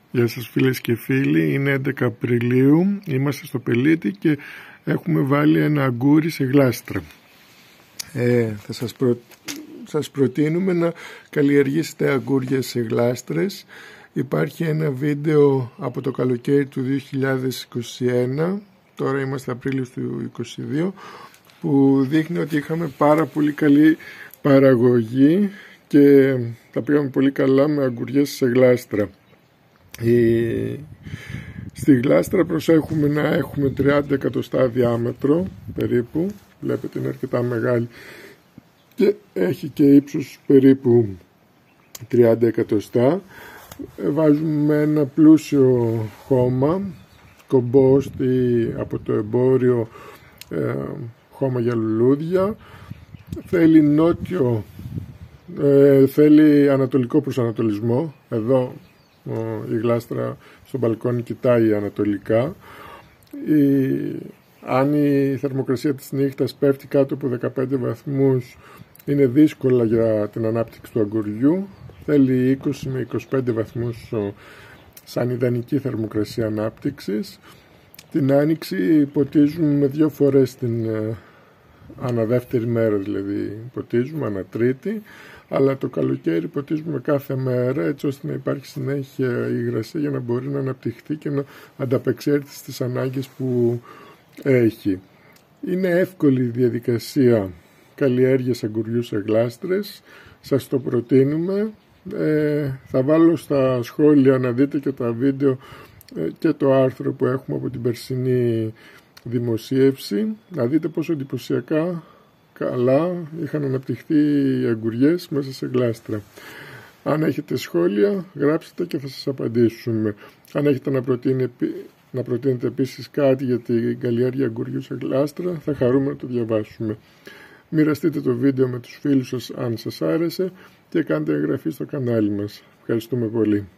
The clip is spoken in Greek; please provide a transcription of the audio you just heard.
Γεια σας φίλες και φίλοι, είναι 11 Απριλίου, είμαστε στο Πελίτη και έχουμε βάλει ένα αγκούρι σε γλάστρα. Σας προτείνουμε να καλλιεργήσετε αγκούρια σε γλάστρες. Υπάρχει ένα βίντεο από το καλοκαίρι του 2021, τώρα είμαστε Απρίλιος του 2022, που δείχνει ότι είχαμε πάρα πολύ καλή παραγωγή και τα πήγαμε πολύ καλά με αγκουριές σε γλάστρα. Στη γλάστρα προσέχουμε να έχουμε 30 εκατοστά διάμετρο περίπου, βλέπετε είναι αρκετά μεγάλη και έχει και ύψος περίπου 30 εκατοστά. Βάζουμε ένα πλούσιο χώμα, κομπόστη από το εμπόριο, χώμα για λουλούδια. Θέλει νότιο, θέλει ανατολικό προσανατολισμό. Εδώ η γλάστρα στο μπαλκόνι κοιτάει ανατολικά. Αν η θερμοκρασία της νύχτας πέφτει κάτω από 15 βαθμούς είναι δύσκολα για την ανάπτυξη του αγκουριού. Θέλει 20 με 25 βαθμούς σαν ιδανική θερμοκρασία ανάπτυξης. Την άνοιξη ποτίζουμε 2 φορές ανά δεύτερη μέρα, δηλαδή ποτίζουμε ανά τρίτη, αλλά το καλοκαίρι ποτίζουμε κάθε μέρα έτσι ώστε να υπάρχει συνέχεια υγρασία για να μπορεί να αναπτυχθεί και να ανταπεξέλθει στις ανάγκες που έχει. Είναι εύκολη η διαδικασία καλλιέργειας αγκουριού σε γλάστρες, σας το προτείνουμε. Θα βάλω στα σχόλια να δείτε και τα βίντεο και το άρθρο που έχουμε από την περσινή δημοσίευση, να δείτε πόσο εντυπωσιακά καλά είχαν αναπτυχθεί οι αγκουριές μέσα σε γλάστρα. Αν έχετε σχόλια γράψτε και θα σας απαντήσουμε. Αν έχετε να προτείνετε επίσης κάτι για την καλλιέργεια αγκουριού σε γλάστρα, θα χαρούμε να το διαβάσουμε. Μοιραστείτε το βίντεο με τους φίλους σας αν σας άρεσε και κάντε εγγραφή στο κανάλι μας. Ευχαριστούμε πολύ.